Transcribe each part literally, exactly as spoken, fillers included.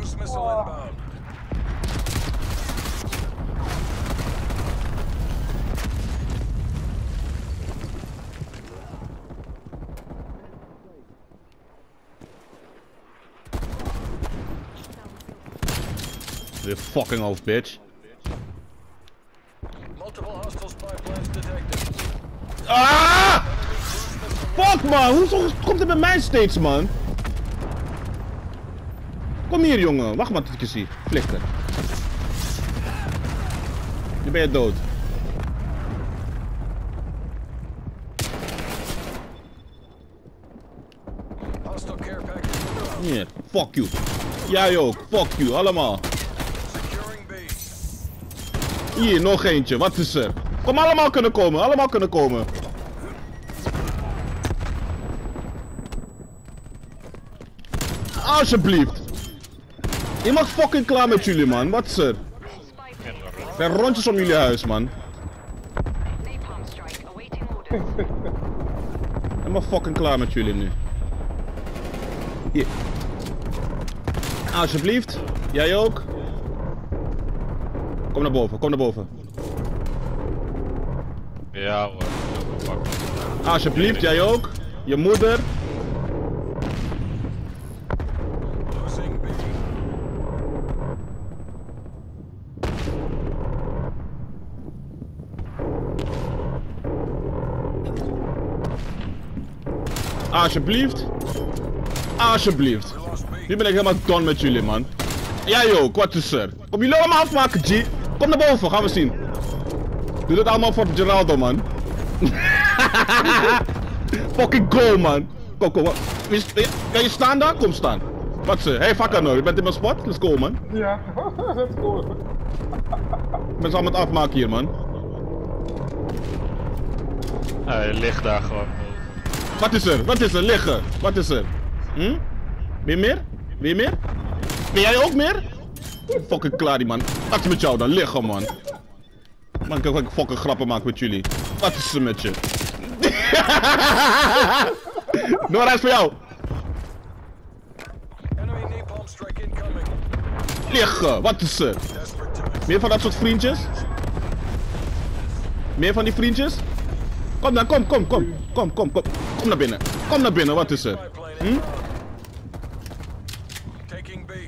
Cruise missile inbound. Weer fucking off, bitch. Multiple hostile spy planes detected. Ah! Fuck man, hoezo komt hij bij mij steeds, man? Kom hier, jongen. Wacht maar tot ik je zie. Flikker. Nu ben je dood. Hostile care package inbound. Hier, fuck you. Jij ook, fuck you, allemaal. Securing B. Hier, nog eentje, wat is er? Kom, allemaal kunnen komen, allemaal kunnen komen. Alsjeblieft. Je mag fucking klaar met jullie, man, wat is er? Ik ben rondjes om jullie huis, man. Ik ben fucking klaar met jullie nu. Hier. Alsjeblieft. Jij ook. Kom naar boven, kom naar boven. Ja hoor. Alsjeblieft, jij ook. Je moeder. Losing B. Alsjeblieft. Alsjeblieft. Nu ben ik helemaal done met jullie, man. Jij ook, wat is er? Kom jullie allemaal afmaken, G. Kom naar boven, gaan we zien. Doe dat allemaal voor Geraldo, man. Fucking goal, man. Kom, kom. Kan je staan daar? Kom staan. Wat is er? Hey, Vakano, je bent in mijn spot? Let's go, man. Ja, let's go. Ik ben ze allemaal het afmaken hier, man. Hij ligt daar gewoon. Wat is er? Wat is er? Liggen. Wat is er? Hm? Weer meer? Weer meer? Ben jij ook meer? Fucking klaar die man. Wat is met jou dan? Liggen, man. Man, ik kan fucking grappen maken met jullie. Wat is er met je? Nora is voor jou. Enemy napalm strike incoming. Liggen. Wat is er? Desperate times. Meer van dat soort vriendjes? Meer van die vriendjes? Kom dan, kom, kom, kom. Kom, kom, kom. Kom naar binnen. Kom naar binnen, wat is er? Spy plane Hm? inbound. Taking B.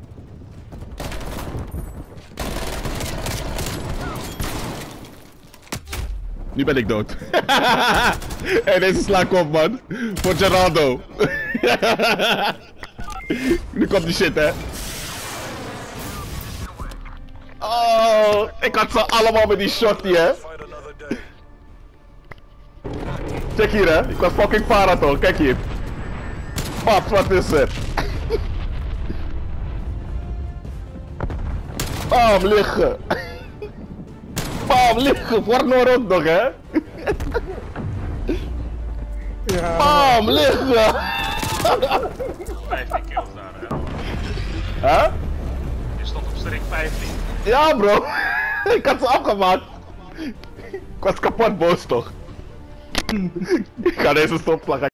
Nu ben ik dood. Hey, deze sla ik op, man. Voor Geraldo. Nu komt die shit, hè. Oh, ik had ze allemaal met die shotty, hè. Fight another day. Check hier, hè. Ik was fucking paraton. Kijk hier. Paps, wat is er? Bam, liggen. Bam, liggen. Voor Noor ook nog, hè. Ja. Bam, liggen. vijftien kills daar, hè? Huh? Je stond op strik vijftien. Ja, bro. Ik had ze afgemaakt. Ik was kapot boos, toch? Ik ga deze stopslag